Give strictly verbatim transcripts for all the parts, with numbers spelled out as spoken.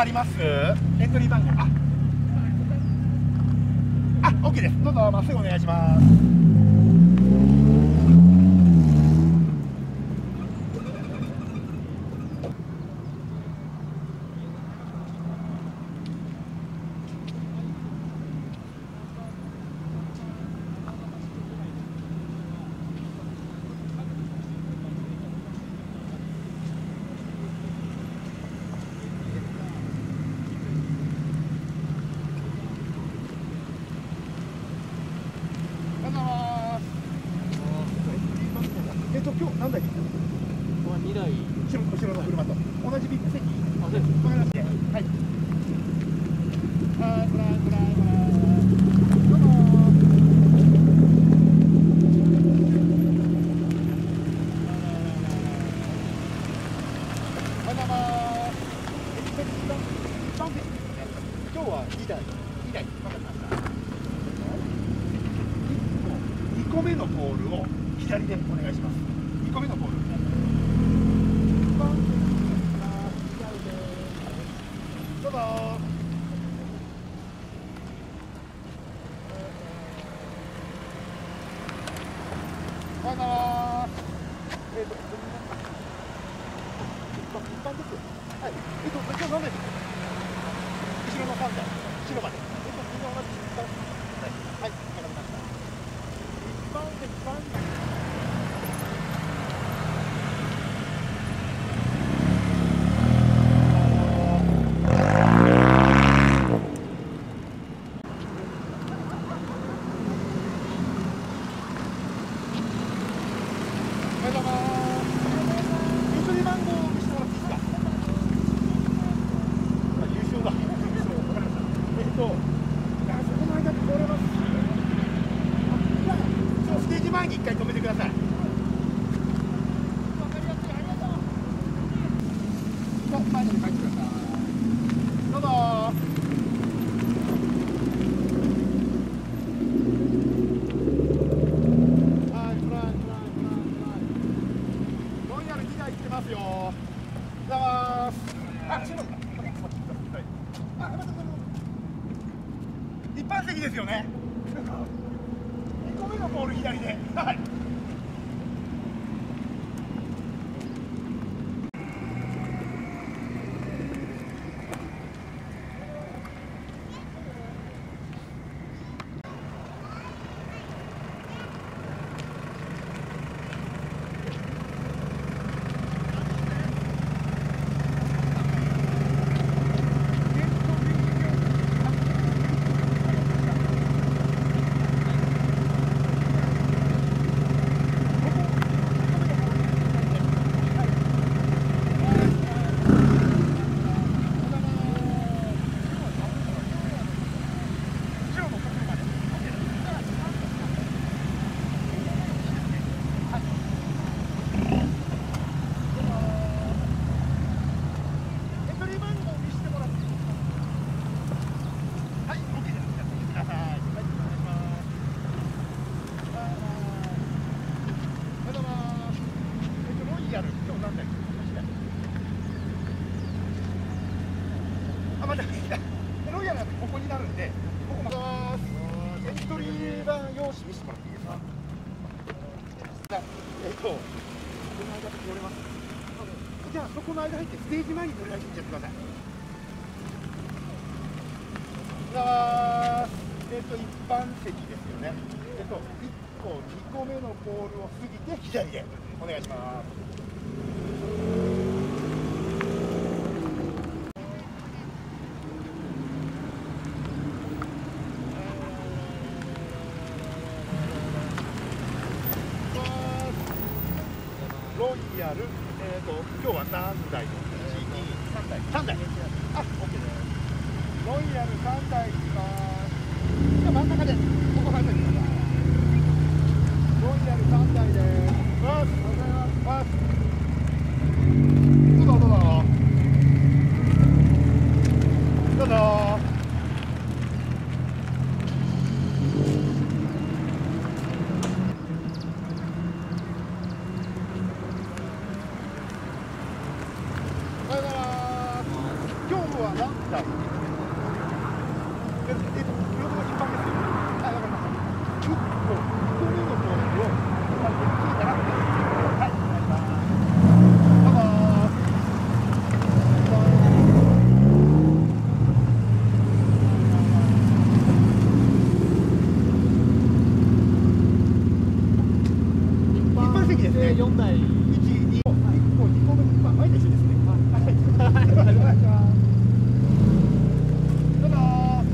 あります？エントリー番号。あ、あ、オッケーです。どうぞまっすぐお願いします。えっと今日何台ですか？ にだい。 後ろ後ろの車と同じビッグ席。 あ、そうです。 わかりました。はい。はい、ご覧ご覧ご覧。どうも。おはようございます。今日はにだいにだいわかりました。にこめのポールを左でお願いします。にこめのポール。どうぞ。おはようございます。えっと、一般です。はい。えっと、今日何台ですか？後ろのさんだい、後ろまで。えっと、みんな同じ一般。はい、はい、わかりました。一般で一般。おはようございます。エントリー番号を見せてもらっていいですか？あ、優勝だ。優勝、わかりました。えっと、あそこの間通れます。あ、じゃあ、そのステージ前に一回止めてください。わかりやすい、ありがとう。と、前に帰ってください。どうぞー。行ってますよ。ざまーす。あ、違うか。あ、一般席ですよね。にこめのボール左で。はい。あ、まだロイヤルだとここになるんで、ここまでエントリー版用紙見せてもらっていいですか？えっと、この間乗れます。じゃあそこの間入ってステージ前にとりあえず行っちゃってください。じゃあ、えっと一般席ですよね。えっといっこ、にこめのポールを過ぎて左でお願いします。ロイヤル、えーと、今日は何台？いち、に、さんだい。さんだい。あ、オッケーです。ロイヤルさんだい行きます。じゃあ真ん中で、ここ入ってください。ロイヤルさんだいです。わっ、おはようございます。わっ。どうぞどうぞ。どうぞ。おはようございます。今日は何でよんだい、いち、に、もうにこめ、まあ前と一緒ですね。はい。お願いします。どうぞ。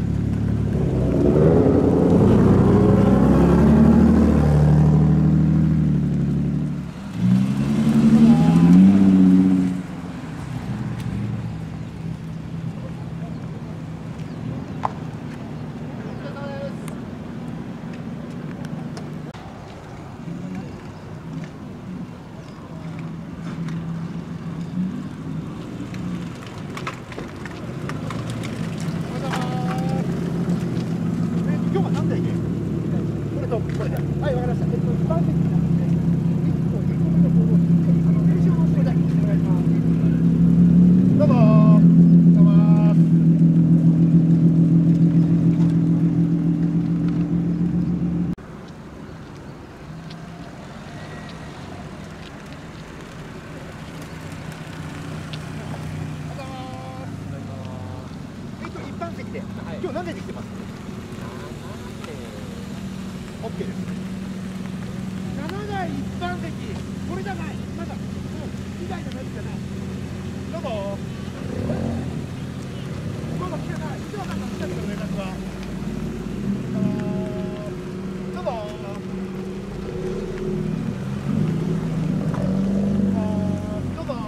今日は何台で？これとこれで。はい、わかりました。えっと、一番席になって、いっこ、にこめのボールを切って、あの、練習のしてください。お願いします。どうぞー。どうもー。えっと、一般席で、今日何台で来てます？オッケーです。ななだい一般席、これじゃない、まだ、もうにだいじゃないじゃない。どうぞ。どうぞ来てない、一番なんか来たけど連絡は。どうぞ。どうぞ。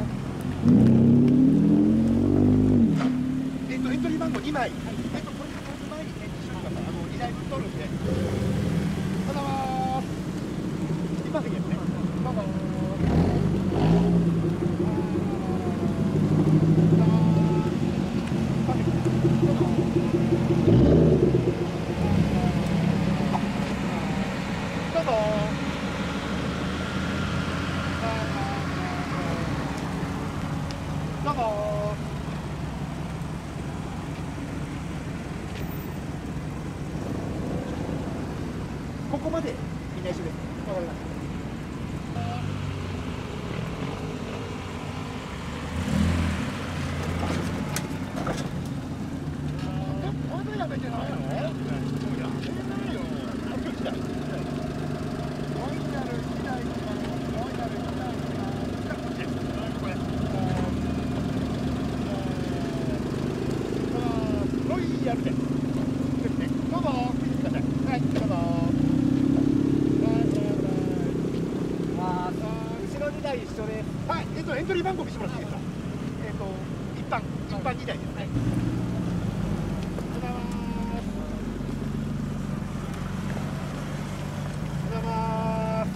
えっとエントリー番号にまい。えっとこれ前に返事してください。あのにだいぶん取るんで。おはようございます。一般席ですね。どうぞ。どうぞ。どうぞ。ここまでみんな一緒です。わかりました。まだやめてないの？やめないよ。あ、今日来た。ロイヤル時代とかのロイヤル時代とか。じゃあこっちです。これ。ロイヤルです。ですね。どうぞ。見てください。はい、どうぞ。後ろにだい一緒です。はい、えっとエントリー番号見せてもらっていいですか。えっと一般一般にだいですね。おはようございます。おはようございます。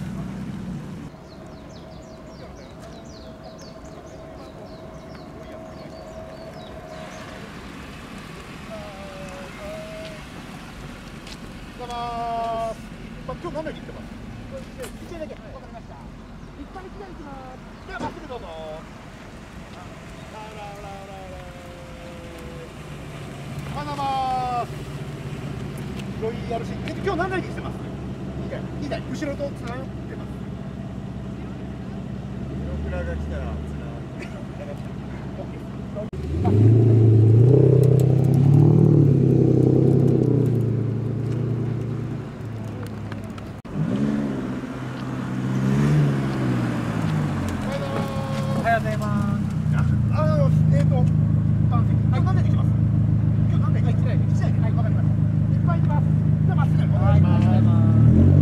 おはようございます。まあ今日何台で来てます？一台だけ。わかりました。一般一台行きます。ではまっすぐどうぞ。ラララララおはようございます。ロイヤルシー、えっと今日何台に来てます？にだい。にだい。後ろとつながってます。僕らが来たらつながって。オッケー。おはようございます。あの、えっと、今日何台で来ます？今日何台？はい、一台で。一台で。はい、わかりました。いっぱい行きます。じゃあまっすぐお願いします。おはようございます。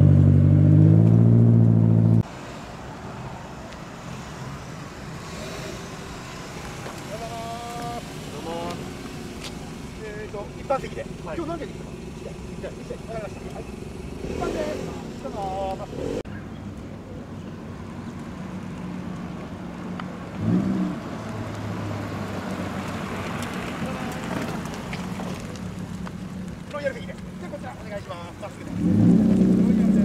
どうも。えっと、一般席で。今日何台で来てます？一台。一台。一台。わかりました。はい。一般です。どうも。まっすぐ。ロイヤル席で。じゃあこちらお願いします。まっすぐで。ロイヤルです。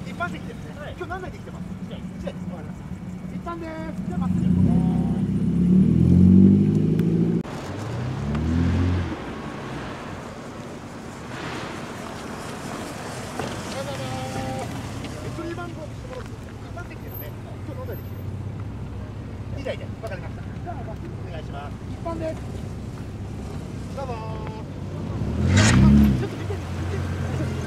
一般席ですね。はい、今日何台で来てます？一台。一台です。わかりました。一般です。じゃあまっすぐで。にだいで分かりました。じゃあお願いします。一般です。どうも。ちょっと見て見て。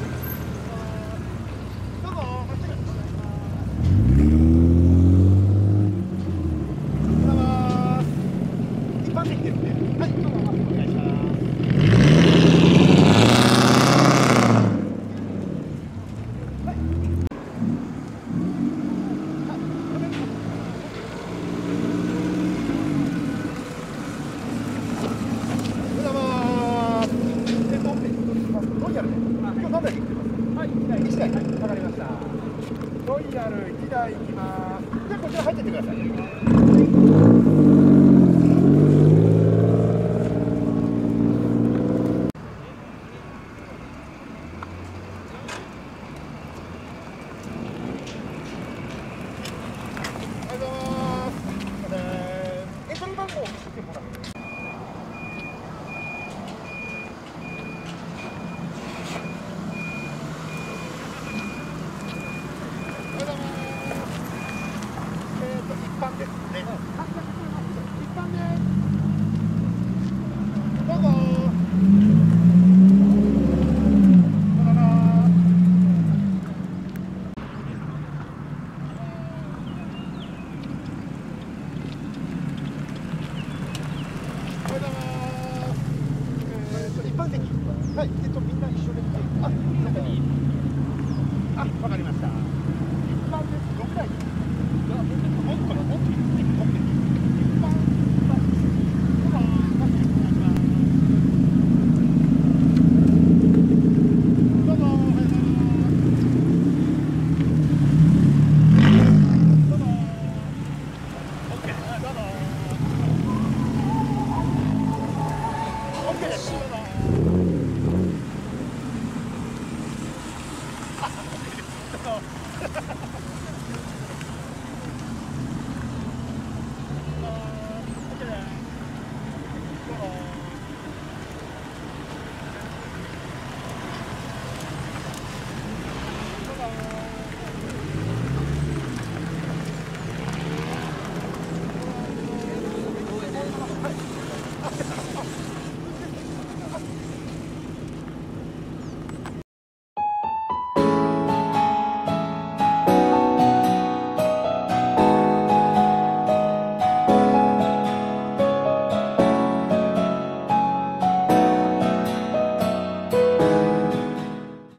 見てもらって。一般ですね。一般です。どうぞ。さよなら。一般席。はい。えっとみんな一緒で。あ、中に。あ、わかりました。